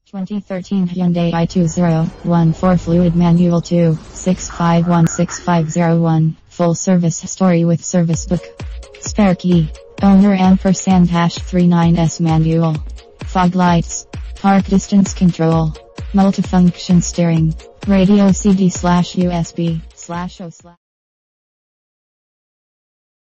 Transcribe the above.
2013 Hyundai i20, fluid manual 265165001, full service history with service book. Spare key. Owner ##39S manual. Fog lights. Park distance control. Multifunction steering. Radio CD/USB/O/.